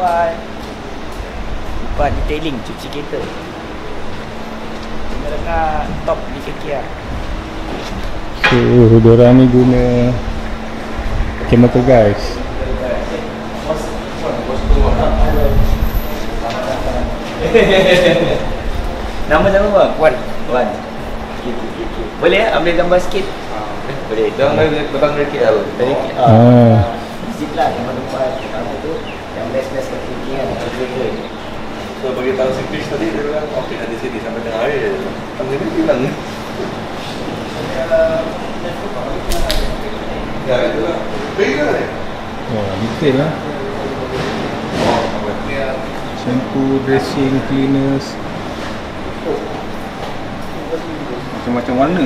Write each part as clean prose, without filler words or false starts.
Tempat detailing, cuci kereta. Tinggal letak top di kaki lah. So, diorang ni guna chemical guys. Nama-nama bang? Wan. Boleh ambil gambar sikit? Boleh. Jangan datang dari KL. Dari KL. Zip lah tempat apa tu yang best-best kaki kan. So bagi tahu si Chris tadi dia bilang okey di sini sampai tengah hari. Sampai ni bilang. Ya itu lah. Beda ni. Wah, detail lah. Shampoo, dressing, cleaners, macam-macam warna.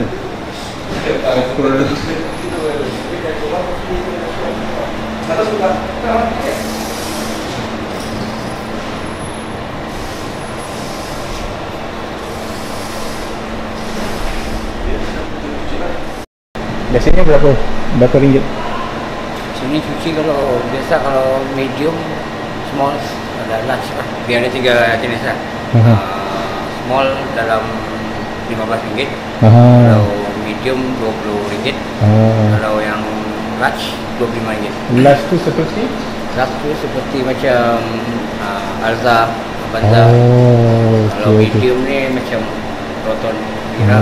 Biasanya berapa ringgit? Sini cuci kalau biasa, kalau medium, small, ada large lah. Biar ada 3 jenis lah. Small dalam RM15, kalau medium RM20, kalau yang large RM25. Large tu seperti? Large tu seperti macam Alza, Avanza. Kalau medium ni macam Roton, Mira.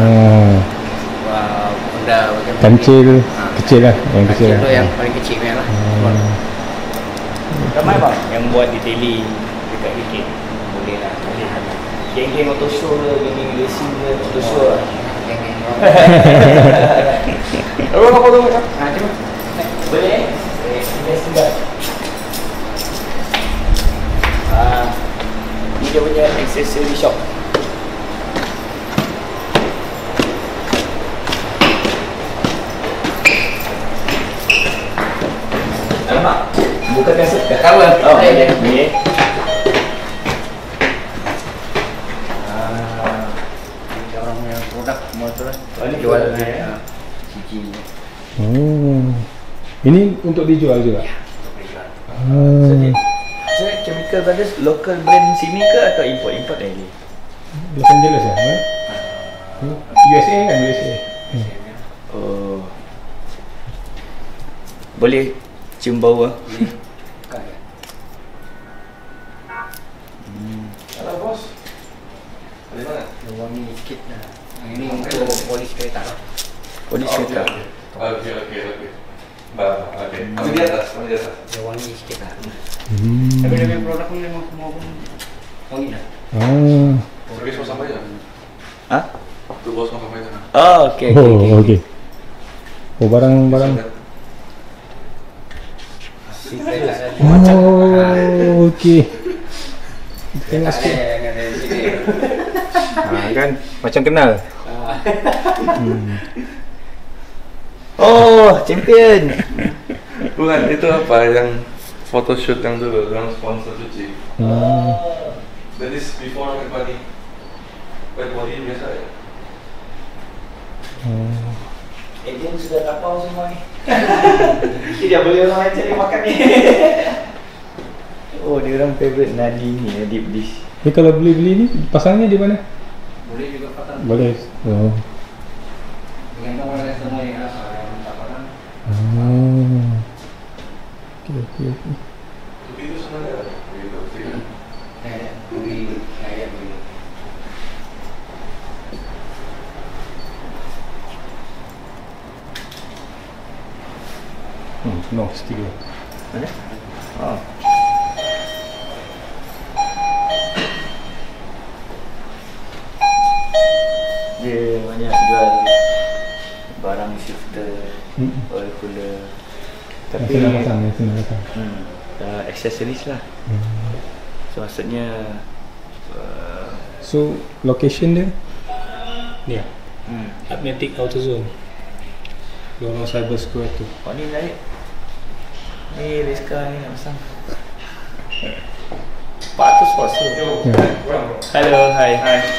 Honda macam kancil, kecil lah. Yang kecil tu yang paling kecil punya lah. Ramai bang yang buat detailing dekat dikit. Boleh lah. Geng-geng auto show ke, geng-geng racing ke, auto show lah. Geng-geng. Lalu apa tu macam? Cuba. Boleh? Boleh. Ni dia punya accessory shop. Alamak, bukan biasa. Dah kawan. Oh, okey. Orang punya produk semua tu lah. Jual cici. Ini untuk dijual juga? Ya, untuk dijual. So, Chemical Brothers local brand sini ke atau import lagi? Los Angeles ya? USA kan? USA. Oh. Boleh cium bau lah. Halo bos. Dari mana? Wangi sikit lah. Ini untuk polis kereta lah. Polis kereta. Okey. Okey. Masih di atas. Dia wangi sikit lah. Tapi dia punya produk ni memang semua pun wangi lah. Bos mau sampai je. Hah? Tu bos mau sampai sana. Oh, okey. Oh, barang-barang. Oh, okey. Tengok sikit. Kan macam kenal. Oh, champion. Bukan, itu apa yang photoshoot yang dulu, yang sponsor cuci. That is before wet body biasa ya. Dia sudah tapau semua ni. Tidak boleh orang lain cari makan ni. Oh, dia orang favourite nadi ni, deep dish. Ni kalau beli-beli ni, pasangnya di mana? Boleh juga pasang. Boleh. Dengan orang lain semua yang tak pasang. Okey. Tapi itu sebenarnya begitu. No, still. Mana? Oh. Dia banyak jual barang shifter, oil cooler. Tapi senang pasang. accessories lah. So maksudnya so location dia ni ya. APnetics AutoZone. Lorong Cyber Square tu. Oh ni naik. Ni Rizka ni nak pasang. Pak tu sponsor. Hello, hi.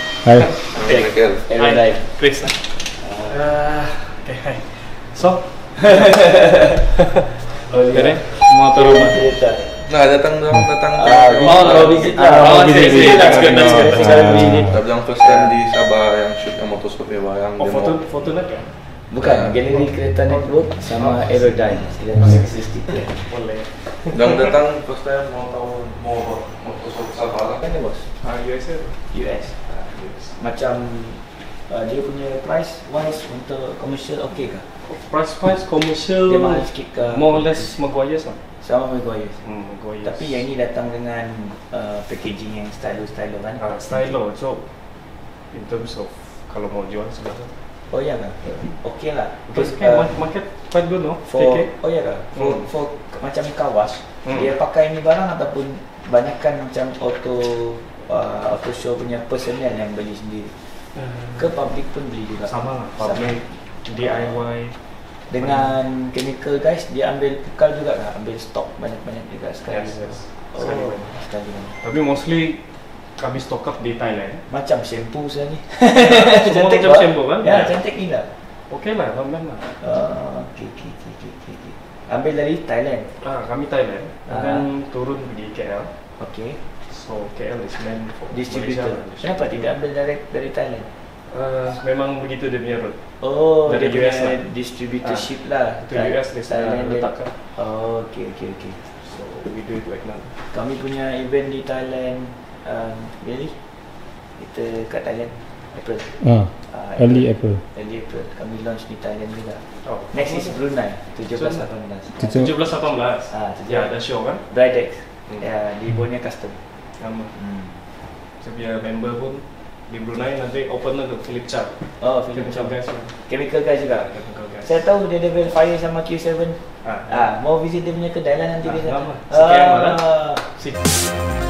Hi. Chris. Okay, hi. So, Oh, motor rumah. Kereta. Nah, datang dong, datang. Oh, visit lah. visit. That's good, that's good. Kita bilang first time di Sabah yang shoot yang motoskop ya, yang Oh, demo. foto nak ya? Bukan, Galeri Kereta Network sama Aerodyne. Sila masih stiker. Boleh. Dan datang first time mau tahu mau motoskop Sabah lah. Kan bos? US ya? US. Macam dia punya price wise untuk commercial okey ke? Price commercial. Dia mahal sikit ke? More or less Maguire's lah. Sama Maguire. Maguire's. Tapi yang ini datang dengan packaging yang stylo kan? Stylo. So in terms of kalau mau jual sebenarnya. Oh ya kan? Okey lah. Because market quite good no? For, KK. oh ya kan? For macam kawas, dia pakai ni barang ataupun banyakkan macam auto show punya personnel yang beli sendiri. Ke public pun beli juga. Sama lah. Public, DIY. Dengan chemical guys, dia ambil pukal juga kan? Ambil stok banyak-banyak juga sekali. Yes. Oh, sekali. Tapi mostly kami stock up di Thailand. Macam shampoo saya ni. Semua macam tak? shampoo kan? Ya, cantik ni lah. Okay lah, ramai lah. Okay. Ambil dari Thailand. Kami Thailand. Dan turun pergi KL. Okay. So KL is meant for Distributor. Malaysia. Kenapa tidak ambil direct dari Thailand? Memang begitu dia punya road. Oh, dari dia US punya lah. distributorship lah. Itu US dia Thailand dia letakkan. Oh, okay. So we do it right now. Kami punya event di Thailand, really? Kita kat Thailand, April. Early April. Early April. Kami launch di Thailand juga. Oh. Next is Brunei, 17-18. 17-18. Ya, ada show kan? Bridex. Ya, di Borneo Custom. Sama. So biar member pun di Brunei nanti open ke Philip Chow. Oh, Chemical guys. Chemical guys juga. Chemical guys. Saya tahu dia level fire sama Q7. Mau visit dia punya kedai lah nanti dia Lama. Sekian malam. Sip.